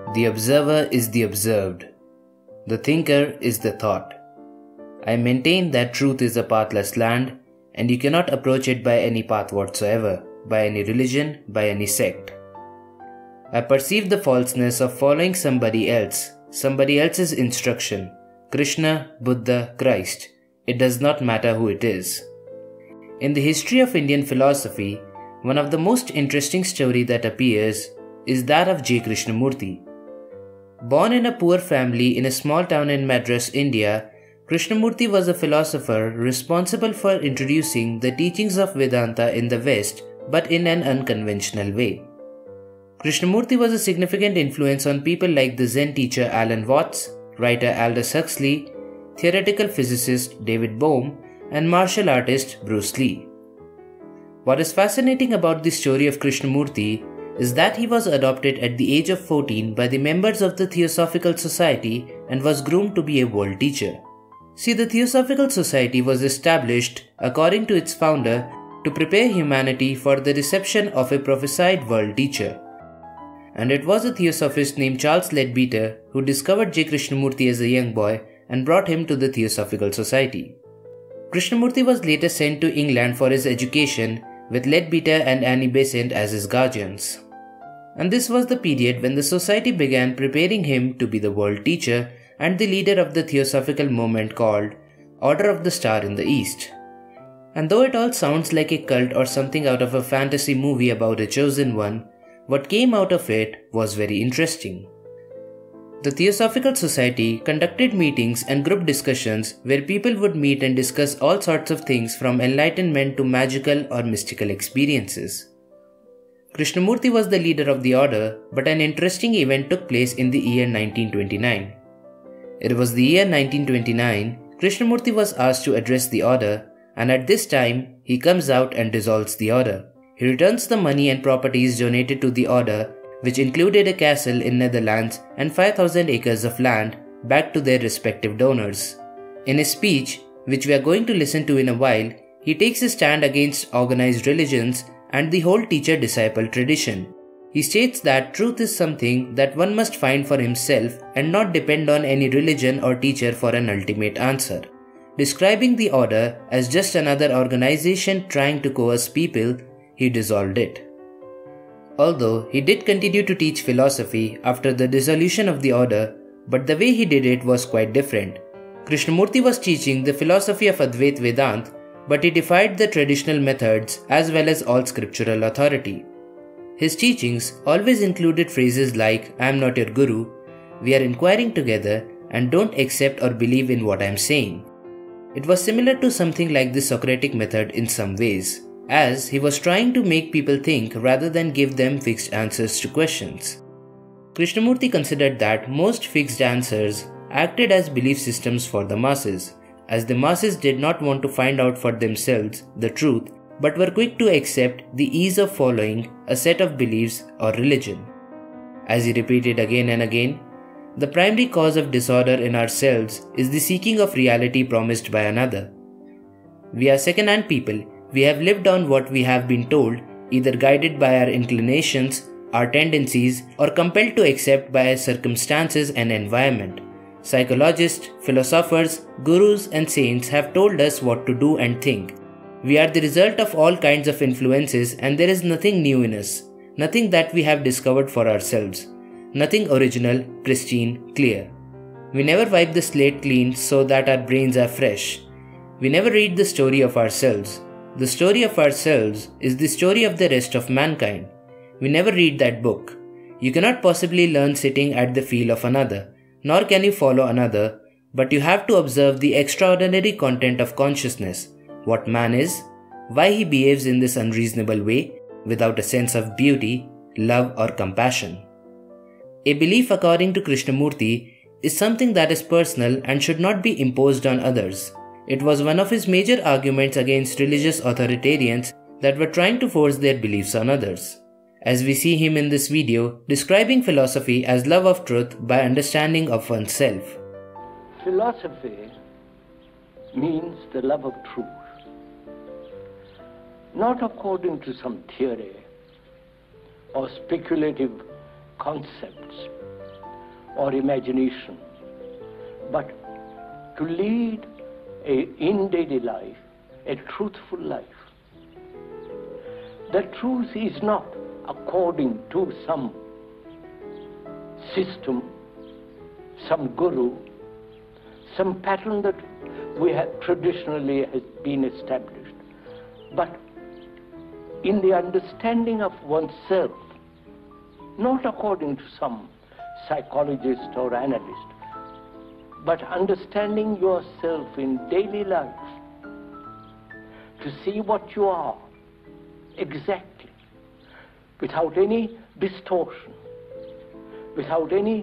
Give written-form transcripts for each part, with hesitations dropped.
The observer is the observed. The thinker is the thought. I maintain that truth is a pathless land, and you cannot approach it by any path whatsoever, by any religion, by any sect. I perceive the falseness of following somebody else's instruction, Krishna, Buddha, Christ. It does not matter who it is. In the history of Indian philosophy, one of the most interesting story that appears is that of J. Krishnamurti. Born in a poor family in a small town in Madras, India, Krishnamurti was a philosopher responsible for introducing the teachings of Vedanta in the West, but in an unconventional way. Krishnamurti was a significant influence on people like the Zen teacher Alan Watts, writer Aldous Huxley, theoretical physicist David Bohm, and martial artist Bruce Lee. What is fascinating about the story of Krishnamurti is that he was adopted at the age of 14 by the members of the Theosophical Society and was groomed to be a world teacher. See, the Theosophical Society was established, according to its founder, to prepare humanity for the reception of a prophesied world teacher. And it was a theosophist named Charles Leadbeater who discovered J. Krishnamurti as a young boy and brought him to the Theosophical Society. Krishnamurti was later sent to England for his education, with Leadbeater and Annie Besant as his guardians. And this was the period when the society began preparing him to be the world teacher and the leader of the theosophical movement called Order of the Star in the East. And though it all sounds like a cult or something out of a fantasy movie about a chosen one, what came out of it was very interesting. The Theosophical Society conducted meetings and group discussions where people would meet and discuss all sorts of things from enlightenment to magical or mystical experiences. Krishnamurti was the leader of the order, but an interesting event took place in the year 1929. It was the year 1929, Krishnamurti was asked to address the order, and at this time, he comes out and dissolves the order. He returns the money and properties donated to the order, which included a castle in Netherlands and 5,000 acres of land, back to their respective donors. In his speech, which we are going to listen to in a while, he takes a stand against organized religions and the whole teacher-disciple tradition. He states that truth is something that one must find for himself and not depend on any religion or teacher for an ultimate answer. Describing the order as just another organization trying to coerce people, he dissolved it. Although he did continue to teach philosophy after the dissolution of the order, but the way he did it was quite different. Krishnamurti was teaching the philosophy of Advaita Vedanta, but he defied the traditional methods as well as all scriptural authority. His teachings always included phrases like, "I am not your guru," "We are inquiring together," and "Don't accept or believe in what I am saying." It was similar to something like the Socratic method in some ways, as he was trying to make people think rather than give them fixed answers to questions. Krishnamurti considered that most fixed answers acted as belief systems for the masses, as the masses did not want to find out for themselves the truth but were quick to accept the ease of following a set of beliefs or religion. As he repeated again and again, the primary cause of disorder in ourselves is the seeking of reality promised by another. We are second-hand people. We have lived on what we have been told, either guided by our inclinations, our tendencies, or compelled to accept by our circumstances and environment. Psychologists, philosophers, gurus, and saints have told us what to do and think. We are the result of all kinds of influences, and there is nothing new in us, nothing that we have discovered for ourselves, nothing original, pristine, clear. We never wipe the slate clean so that our brains are fresh. We never read the story of ourselves. The story of ourselves is the story of the rest of mankind. We never read that book. You cannot possibly learn sitting at the feel of another, nor can you follow another, but you have to observe the extraordinary content of consciousness, what man is, why he behaves in this unreasonable way, without a sense of beauty, love or compassion. A belief, according to Krishnamurti, is something that is personal and should not be imposed on others. It was one of his major arguments against religious authoritarians that were trying to force their beliefs on others. As we see him in this video, describing philosophy as love of truth by understanding of oneself. Philosophy means the love of truth, not according to some theory or speculative concepts, or imagination, but to lead in daily life a truthful life. The truth is not according to some system, some guru, some pattern that we have traditionally has been established, but in the understanding of oneself, not according to some psychologist or analyst, but understanding yourself in daily life, to see what you are exactly, without any distortion, without any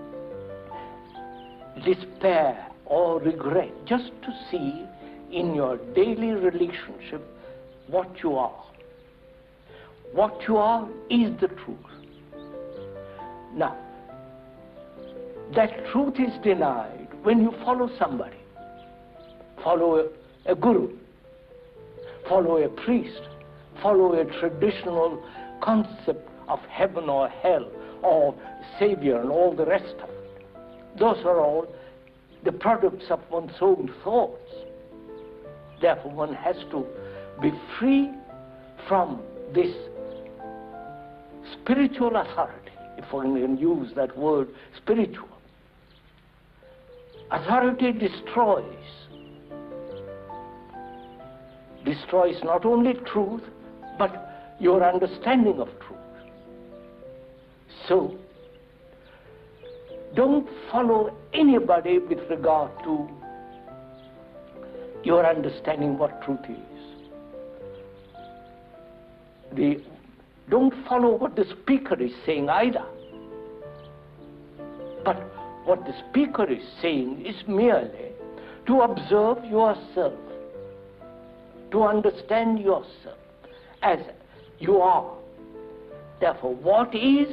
despair or regret, just to see in your daily relationship what you are. What you are is the truth. Now, that truth is denied when you follow somebody, follow a guru, follow a priest, follow a traditional concept of heaven or hell or savior and all the rest of it. Those are all the products of one's own thoughts. Therefore, one has to be free from this spiritual authority, if one can use that word, spiritual. Authority destroys not only truth, but your understanding of truth. So, don't follow anybody with regard to your understanding what truth is. Don't follow what the speaker is saying either. But what the speaker is saying is merely to observe yourself, to understand yourself as you are. Therefore, what is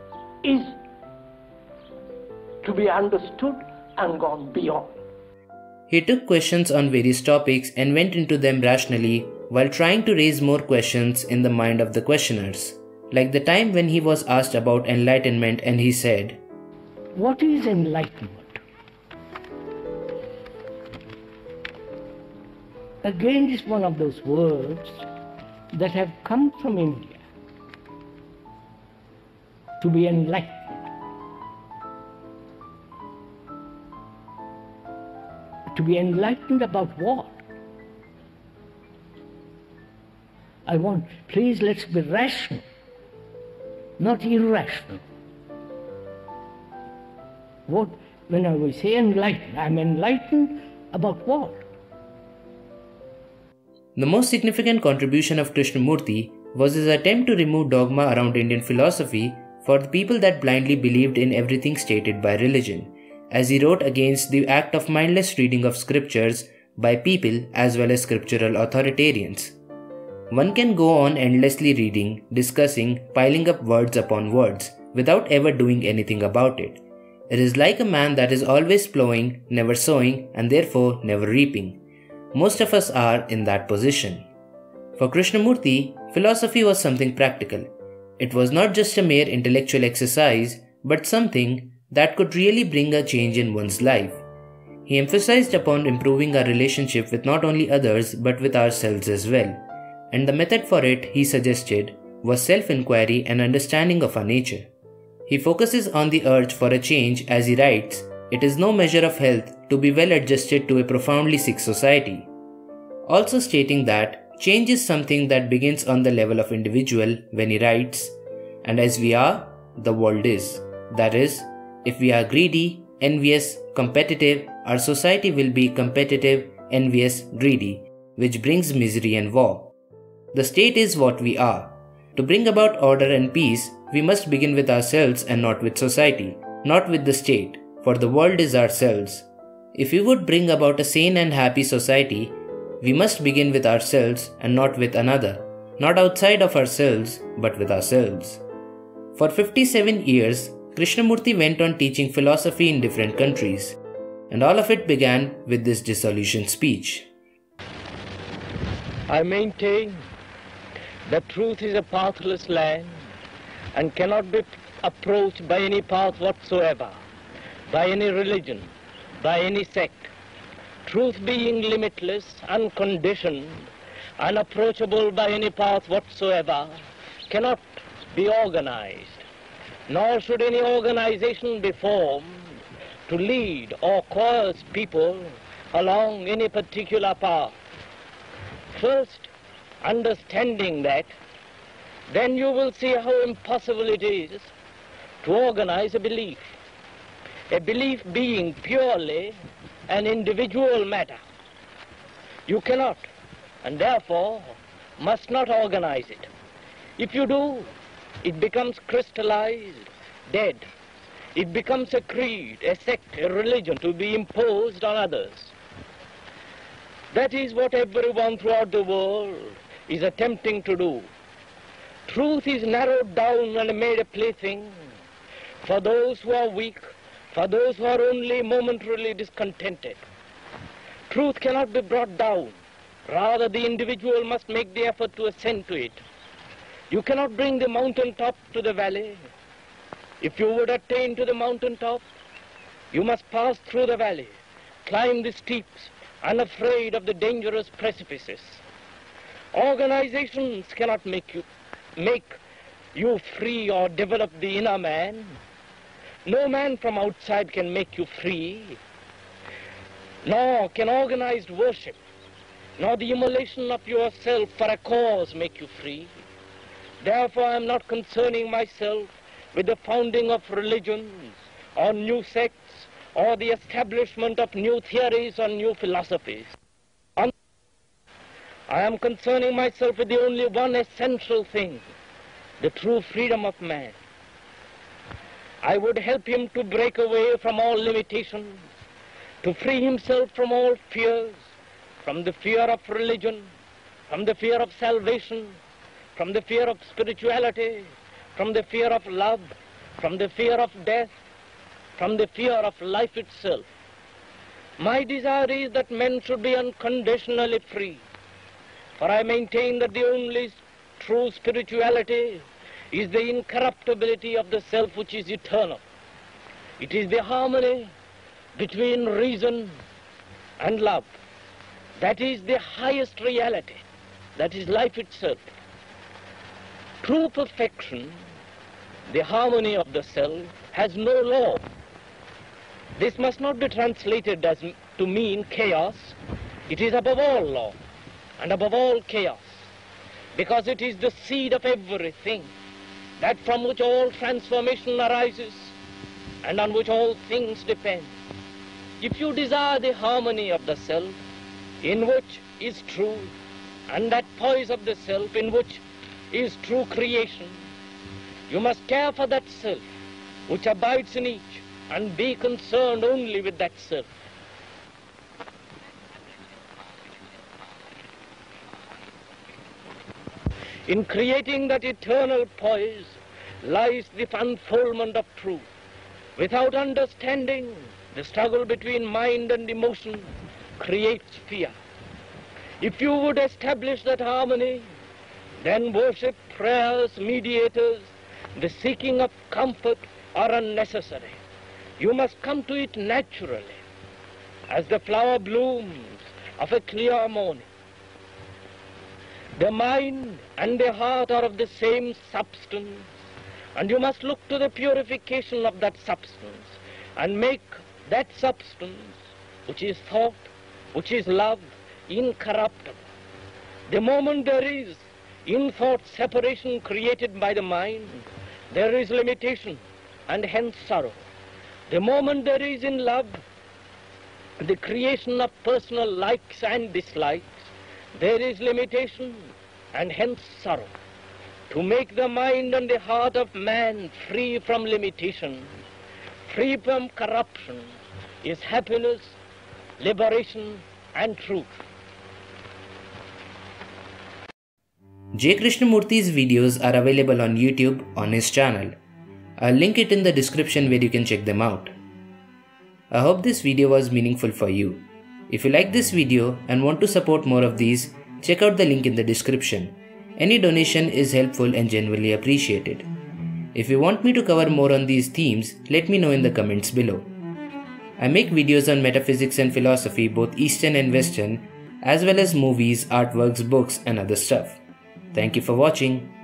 to be understood and gone beyond. He took questions on various topics and went into them rationally while trying to raise more questions in the mind of the questioners. Like the time when he was asked about enlightenment and he said, "What is enlightenment?" Again, it's one of those words that have come from India. To be enlightened. To be enlightened about what? Please let's be rational, not irrational. When we say enlightened, I'm enlightened about what? The most significant contribution of Krishnamurti was his attempt to remove dogma around Indian philosophy for the people that blindly believed in everything stated by religion, as he wrote against the act of mindless reading of scriptures by people as well as scriptural authoritarians. One can go on endlessly reading, discussing, piling up words upon words, without ever doing anything about it. It is like a man that is always plowing, never sowing, and therefore never reaping. Most of us are in that position. For Krishnamurti, philosophy was something practical. It was not just a mere intellectual exercise, but something that could really bring a change in one's life. He emphasized upon improving our relationship with not only others but with ourselves as well. And the method for it, he suggested, was self-inquiry and understanding of our nature. He focuses on the urge for a change as he writes, "It is no measure of health to be well adjusted to a profoundly sick society." Also stating that change is something that begins on the level of individual when he writes, "And as we are, the world is. That is, if we are greedy, envious, competitive, our society will be competitive, envious, greedy, which brings misery and war. The state is what we are. To bring about order and peace, we must begin with ourselves and not with society, not with the state, for the world is ourselves. If we would bring about a sane and happy society, we must begin with ourselves and not with another, not outside of ourselves, but with ourselves." For 57 years, Krishnamurti went on teaching philosophy in different countries, and all of it began with this dissolution speech. I maintain that truth is a pathless land and cannot be approached by any path whatsoever. by any religion, by any sect. Truth being limitless, unconditioned, unapproachable by any path whatsoever, cannot be organized, nor should any organization be formed to lead or coerce people along any particular path. First, understanding that, then you will see how impossible it is to organize a belief being purely an individual matter. You cannot, and therefore must not organize it. If you do, it becomes crystallized, dead. It becomes a creed, a sect, a religion to be imposed on others. That is what everyone throughout the world is attempting to do. Truth is narrowed down and made a plaything for those who are weak, for those who are only momentarily discontented. Truth cannot be brought down. Rather, the individual must make the effort to ascend to it. You cannot bring the mountain top to the valley. If you would attain to the mountain top, you must pass through the valley, climb the steeps, unafraid of the dangerous precipices. Organizations cannot make you free or develop the inner man. No man from outside can make you free, nor can organized worship, nor the immolation of yourself for a cause make you free. Therefore, I am not concerning myself with the founding of religions or new sects or the establishment of new theories or new philosophies. I am concerning myself with the only one essential thing, the true freedom of man. I would help him to break away from all limitations, to free himself from all fears, from the fear of religion, from the fear of salvation, from the fear of spirituality, from the fear of love, from the fear of death, from the fear of life itself. My desire is that men should be unconditionally free, for I maintain that the only true spirituality is the incorruptibility of the self which is eternal. It is the harmony between reason and love. That is the highest reality. That is life itself. True perfection, the harmony of the self, has no law. This must not be translated as to mean chaos. It is above all law and above all chaos, because it is the seed of everything, that from which all transformation arises and on which all things depend. If you desire the harmony of the self, in which is truth, and that poise of the self in which is true creation, you must care for that self which abides in each and be concerned only with that self. In creating that eternal poise lies the unfoldment of truth. Without understanding, the struggle between mind and emotion creates fear. If you would establish that harmony, then worship, prayers, mediators, the seeking of comfort are unnecessary. You must come to it naturally, as the flower blooms of a clear morning. The mind and the heart are of the same substance, and you must look to the purification of that substance and make that substance, which is thought, which is love, incorruptible. The moment there is in thought separation created by the mind, there is limitation and hence sorrow. The moment there is in love the creation of personal likes and dislikes, there is limitation and hence sorrow. To make the mind and the heart of man free from limitation, free from corruption, is happiness, liberation, and truth. J. Krishnamurthy's videos are available on YouTube on his channel. I'll link it in the description where you can check them out. I hope this video was meaningful for you. If you like this video and want to support more of these, check out the link in the description. Any donation is helpful and genuinely appreciated. If you want me to cover more on these themes, let me know in the comments below. I make videos on metaphysics and philosophy, both Eastern and Western, as well as movies, artworks, books, and other stuff. Thank you for watching.